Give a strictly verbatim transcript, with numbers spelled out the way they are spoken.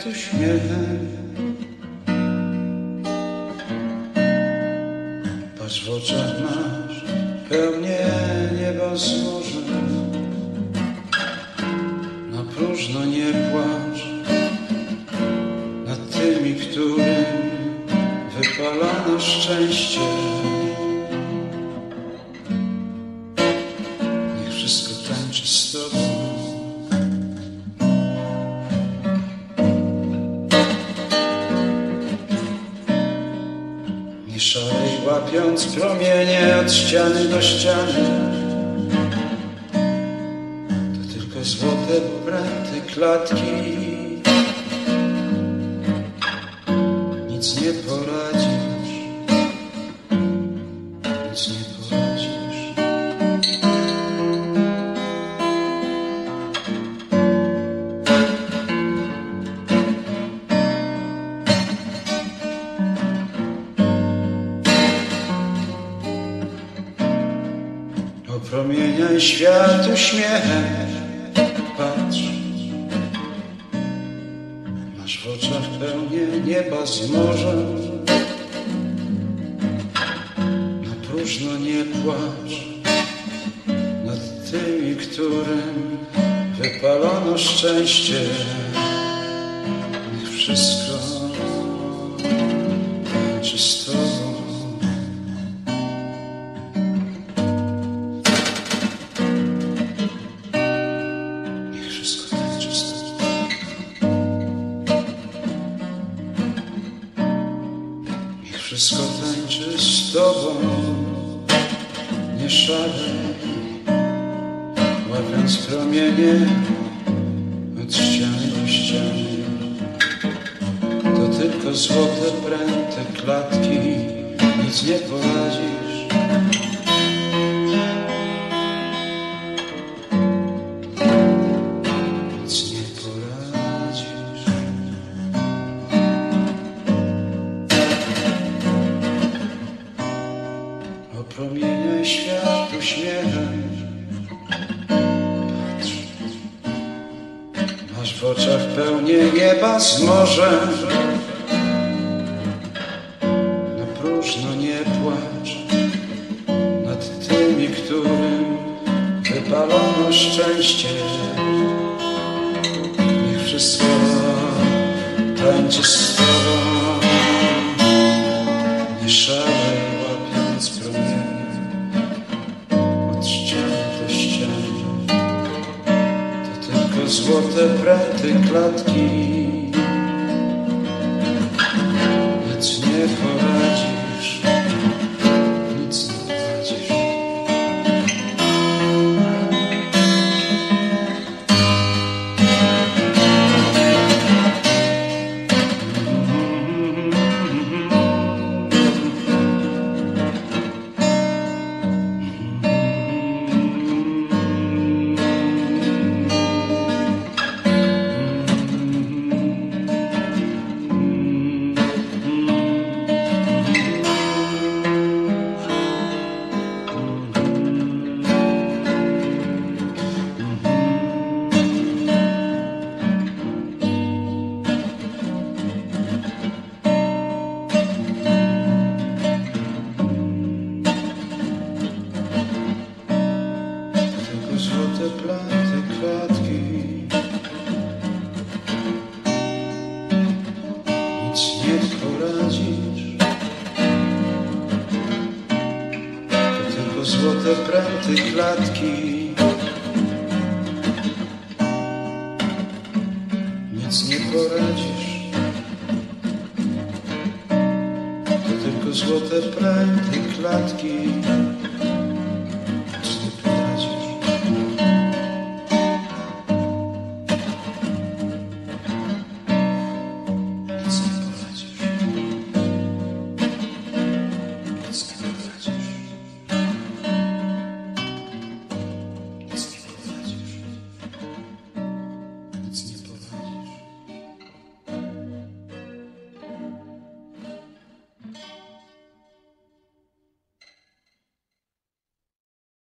uśmiechem. Patrz, w oczach masz pełnię nieba z morzem. Na próżno nie płacz nad tymi, którym wypalano szczęście. Niech wszystko tańczy z tobą. Nie szalej, łapiąc promienie od ściany do ściany. To tylko złote pręty klatki. Nic nie poradzisz, nic nie poradzisz. Opromieniaj świat uśmiechem. Patrz, masz w oczach pełnię nieba z morzem. Na próżno nie płacz nad tymi, którym wypalono szczęście. Niech wszystko tańczy z tobą. Wszystko tańczy z tobą, nie szalej, łapiąc promienie od ściany do ściany. To tylko złote pręty klatki, nic nie poradzisz. Nic nie poradzisz. Opromieniaj świat uśmiechem. Patrz, masz w oczach pełnię nieba z morzem. Na próżno nie płacz nad tymi, którym wypalono szczęście. Niech wszystko tańczy z tobą. Nie szalej, łapiąc promienie od ściany do ściany. To tylko złote pręty klatki. Nic nie poradzisz, nic nie poradzisz. Złote planty klatki. Nic nie poradzisz. To tylko złote pręty klatki. Nic nie poradzisz. To tylko złote pręty klatki.